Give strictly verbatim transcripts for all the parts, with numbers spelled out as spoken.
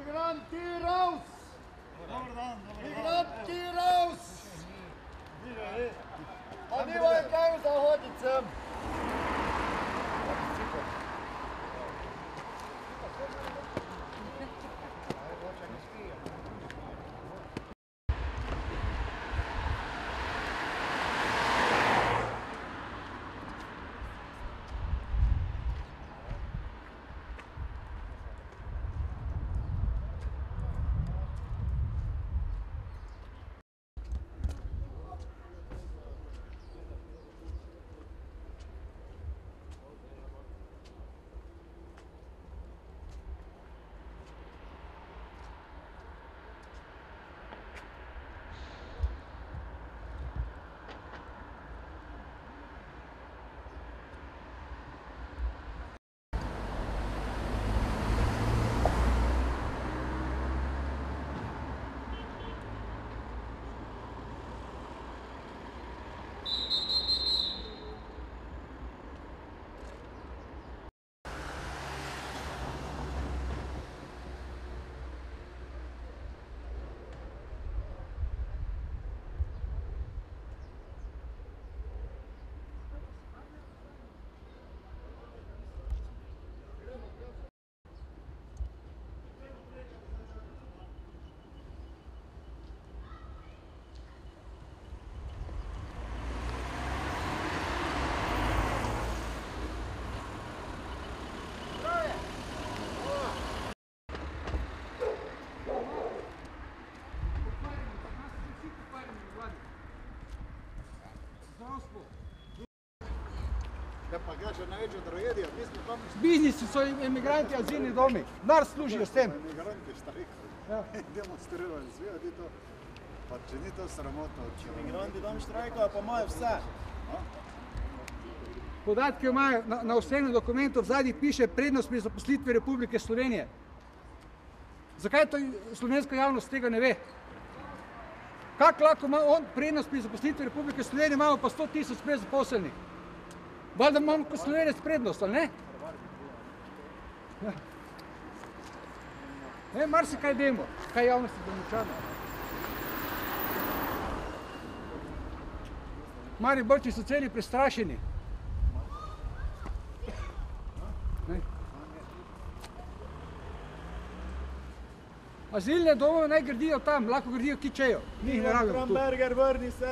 Migranti raus! Migranti raus! A mi ovaj kraju zahoditi sem. Da pa kaže največja tragedija, mi smo tam... Biznisi so emigranti, azilni domi, nar služijo s tem. Emigranti štrajkajo, demonstrirali, zvijati to, pa če ni to sramota. Emigranti tam štrajkajo, pa imajo vse. Podatke imajo na, na osebnem dokumentu, v zadnji piše prednost pri zaposlitvi Republike Slovenije. Zakaj to slovenska javnost tega ne ve? Kako lahko ima on prednost pri zaposlitvi Republike Slovenije, imamo pa sto tisoč brezposelnih? Valjda imamo kot Slovenec prednost, ali ne? Ne, mar se kaj vemo, kaj javnosti domočano. Mariborci so celi prestrašeni. Azilne domove naj gradijo tam, lahko gradijo kičejo. Mi jih ne rabimo tu. Kramberger, vrni se!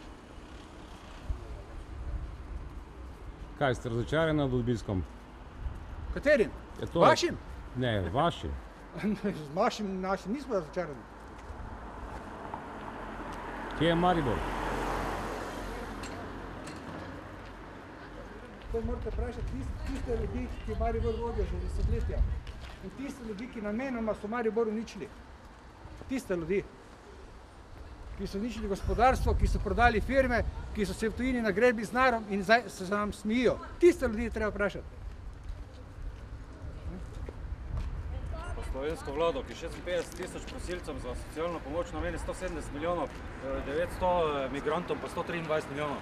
Kaj, ste razočarani nad obiskom? Katerim? Vašim? Ne, vašim. Z vašim, našim nismo razočarani. Kje je Maribor? To morate vprašati tiste ljudi, ki Maribor vodijo že desetletja. In tiste ljudi, ki namenoma so Maribor uničili. Tiste ljudi, ki so uničili gospodarstvo, ki so prodali firme, ki so se v tujini nagrebili z narom in zdaj se nam smijijo. Tiste ljudi treba vprašati. Pa slovensko vlado, ki šestinpetdeset tisoč prosilcem za socialno pomoč nameni sto sedemdeset milijonov, devetsto migrantom pa sto triindvajset milijonov.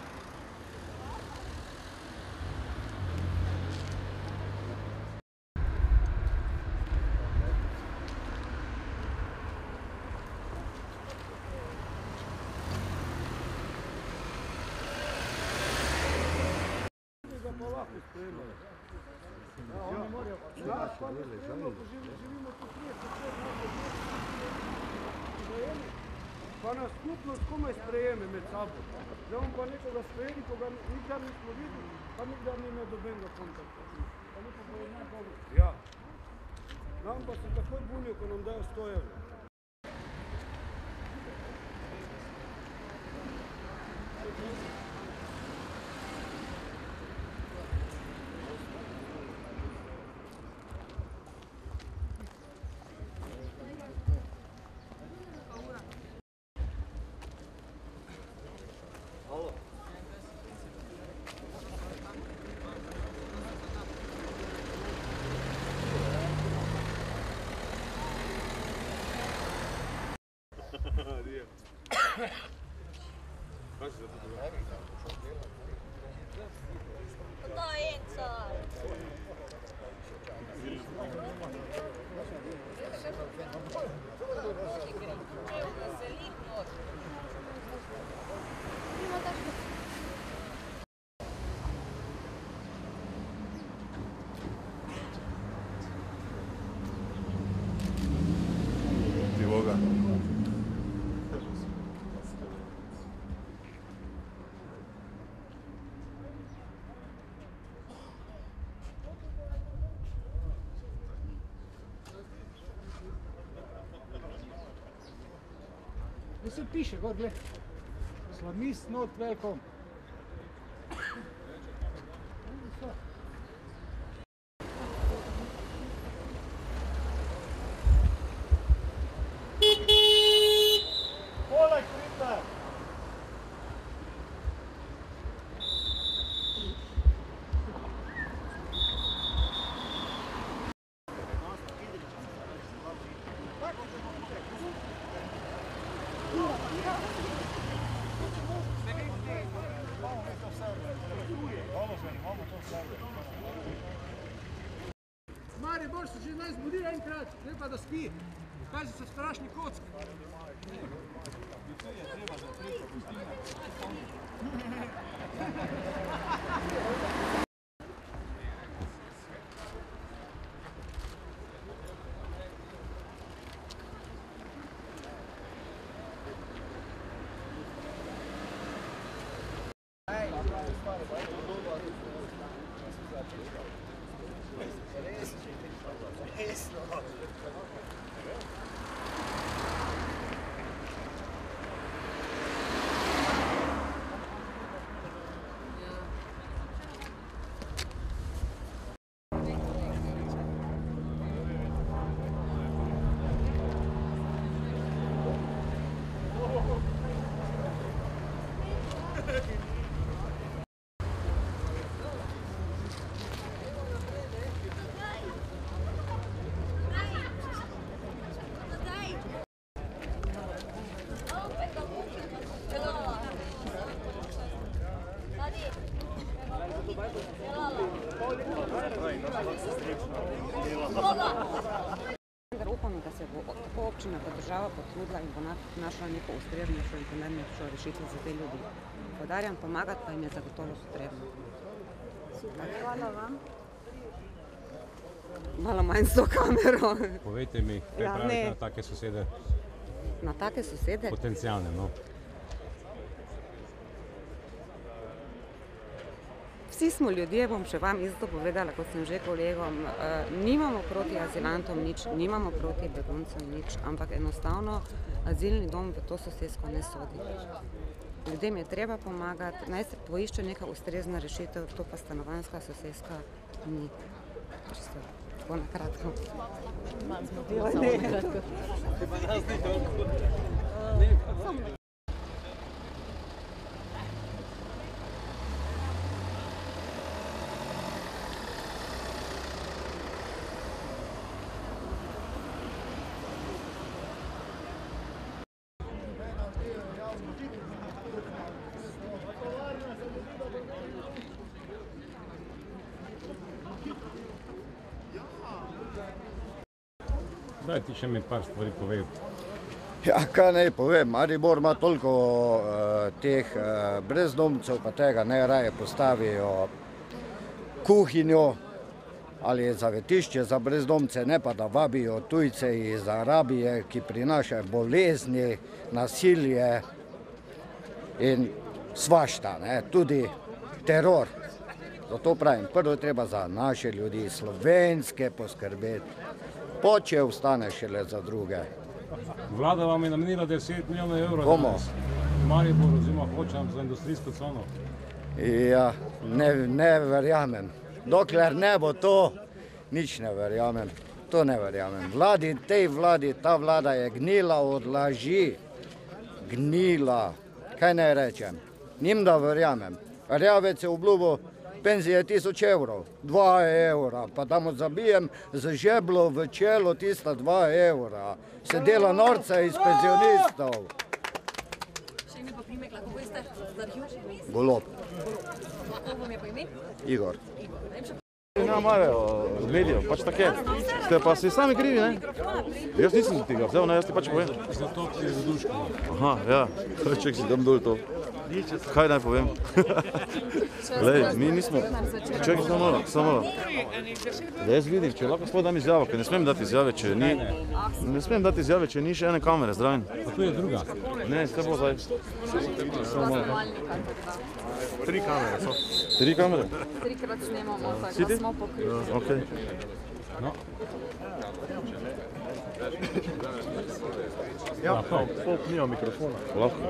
Pa nas skupnost komaj sprejeme med sabo. Zdaj on pa nekoga sprejeli, ko ga nikdar nismo videli, pa nikdar ni imel dobenega kontakta. Pa ne pa bo je najbolj. Ja. Nam pa se takoj bunijo, ko nam dajo sto evrov. To je To se piše, gor, gled. Islamist not welcome. Poleg Kriper! Maribor se že naj zbudi enkrat, ne pa da spi. Kaj se strašni kock. Upamo, da se bo tako občina kot država potrudila in bo našla neko ustreznejšo in primernejšo rešitev za te ljudi. Poudarjam, pomagati pa jim je zagotovo potrebno. Hvala vam. Malo manj s to kamero. Povejte mi, kaj Ja, pravite ne. na take sosede, Na take sosede, potencijalne, no? vsi smo ljudje, bom še vam isto povedala, kot sem že kolegom, eh, nimamo proti azilantom nič, nimamo proti beguncem nič, ampak enostavno azilni dom v to sosesko ne sodi. Ljudem je treba pomagati, naj se poišče neka ustrezna rešitev, to pa stanovanjska soseska ni. Čisto tako na kratko. Daj ti še mi par stvari povej. Ja, kaj naj povem, Maribor ima toliko uh, teh uh, brezdomcev, pa tega naj raje postavijo kuhinjo ali zavetišče za brezdomce, ne pa da vabijo tujce iz Arabije, ki prinašajo bolezni, nasilje in svašta, ne, tudi teror. Zato pravim, prvo je treba za naše ljudi, slovenske poskrbeti, poče ostane šele za druge. Vlada vam je namenila deset milijonov evrov Komu? danes. Maribor oziroma Hočam za industrijsko cono. Ja, ne, ne verjamem. Dokler ne bo to, nič ne verjamem. To ne verjamem. Vladi, tej vladi, ta vlada je gnila od laži. Gnila. Kaj naj rečem? Njim da verjamem. Rjavec je obljubil penzije tisoč evrov, dva evra, pa da mu zabijem z žeblo v čelo tista dva evra. Se dela norca iz penzionistov. Še ime pa primek, lahko poveste za arhiv? Golob. Kako vam je pa ime? Igor. Ne marajo medijev, pač tako je. Ste pa si sami krivi, ne? Jaz nisem tega vzel, ne, jaz ti pač povem. Zato ti je zaduško. Aha, ja, ček si dam dol to. Kaj naj povem? Glej, mi nismo... Čekaj, samo malo, samo malo. Da jaz vidim, če lahko spod dam izjavo, ker ne smem dati izjave, če ni... Ne smem dati izjave, če ni še ene kamere, zdravim. Pa tu je druga. Ne, ste bo zdaj. Samo malo. Tri kamere so. Tri kamere? Trikrat snemamo, Si tako ti? da smo pokriti. Okej. No. Ja, Pop nima mikrofona. Lahko.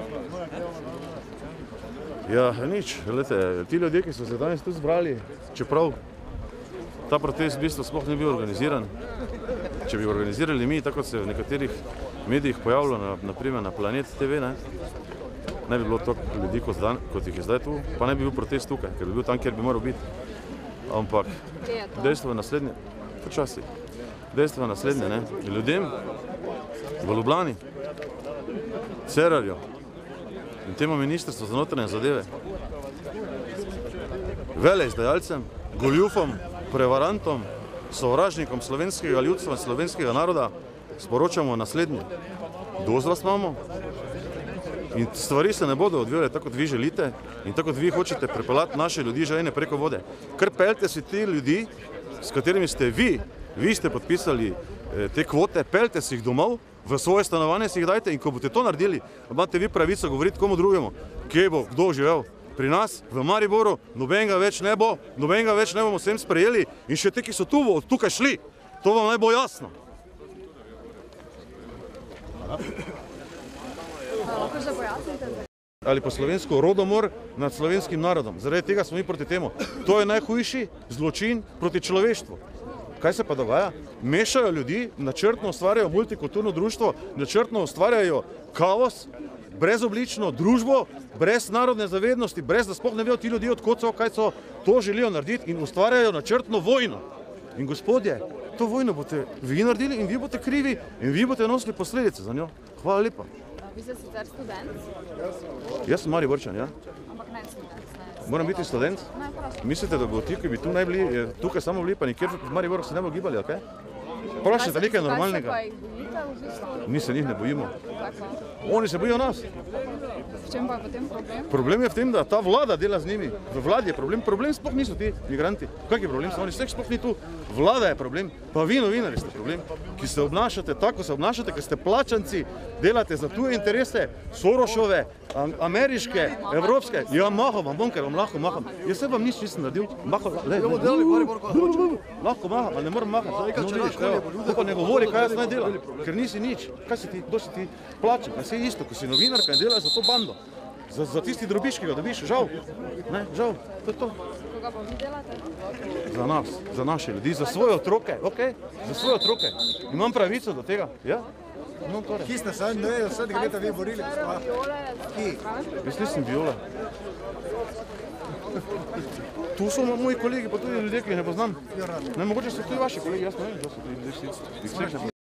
Ja, nič, glede, ti ljudje, ki so se danes tu zbrali, čeprav ta protest v bistvu sploh ne bil organiziran, če bi organizirali mi, tako se v nekaterih medijih pojavilo, na, naprimer na Planet T V, ne, ne bi bilo toliko ljudi, kot, zdan, kot jih je zdaj tu, pa ne bi bil protest tukaj, ker bi bil tam, kjer bi moral biti. Ampak dejstvo je naslednje, počasi, dejstvo je naslednje, ne, ljudem v Ljubljani, Cerarju in temu ministrstvu za notranje zadeve, veleizdajalcem, goljufom, prevarantom, sovražnikom slovenskega ljudstva in slovenskega naroda sporočamo naslednje. Dosti vas imamo in stvari se ne bodo odvijale tako, kot vi želite in tako, kot vi hočete prepeljati naše ljudi željene preko vode. Kar peljte si te ljudi, s katerimi ste vi, vi ste podpisali te kvote, peljte si jih domov, v svoje stanovanje si jih dajte in ko boste to naredili, imate vi pravico govoriti komu drugemu, kje bo kdo živel. Pri nas, v Mariboru, nobenega več ne bo, nobenega več ne bomo vsem sprejeli in še te, ki so tu, od tukaj šli, to vam naj bo jasno. Ali po slovensko rodomor nad slovenskim narodom. Zaradi tega smo mi proti temu. To je najhujši zločin proti človeštvu. Kaj se pa dogaja? Mešajo ljudi, načrtno ustvarjajo multikulturno društvo, načrtno ustvarjajo kaos, brezoblično družbo, brez narodne zavednosti, brez da sploh ne vejo ti ljudje, odkot so, kaj so, to želijo narediti in ustvarjajo načrtno vojno. In gospodje, to vojno boste vi naredili in vi boste krivi in vi boste nosili posledice za njo. Hvala lepa. Vi ste sicer študent? Jaz sem Mariborčan, ja. Ampak ne študent. Moram biti študent? Mislite, da bo ti, ki bi tu naj bili, tukaj samo bili, pa nikjer v Mariboru se ne bo gibali, ali kaj? Vprašajte nekaj normalnega. Kaj se pa jih bojite v bistvu? Mi se njih ne bojimo. Oni se bojijo nas. V čem pa je potem problem? Problem je v tem, da ta vlada dela z njimi. V vladi je problem. Problem sploh niso ti migranti. Kak je problem? Oni vseh sploh ni tu. Vlada je problem. Pa vi novinarji ste problem. Ki se obnašate tako, se obnašate, ker ste plačanci, delate za tuje interese, Sorošove, ameriške, evropske. Ja, maham vam bom, ker vam lahko maham. Jaz se vam nič nisem naredil. Maham, le, le. Lahko maham, ali ne moram mahati. No, vidiš, evo. To pa ne govori, kaj jaz naj delam, ker nisi nič. Kaj si ti, kdo si ti plačan? Vse je isto, ko si novinarka in delaš za to bando. Za, za tisti drobiš, ki ga dobiš, žal. Ne, žal, to je to. Koga pa vi delate? Za nas, za naše ljudi, za svoje otroke, okej? Za svoje otroke. Imam pravico do tega, ja? Imam torej. Kje ste se, ne, vse leta vi borili? Kje? Jaz nisem Viola. Tu so moji kolegi, pa tudi ljudje, ki jih ne poznam. Ne, mogoče so tudi vaši kolegi, jaz ne vem, kdo so tudi vsi.